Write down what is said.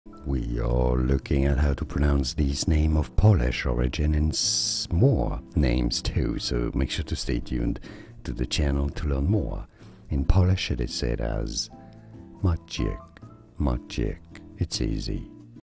We are looking at how to pronounce these names of Polish origin and more names too, so make sure to stay tuned to the channel to learn more. In Polish it is said as Maciek, Maciek. It's easy.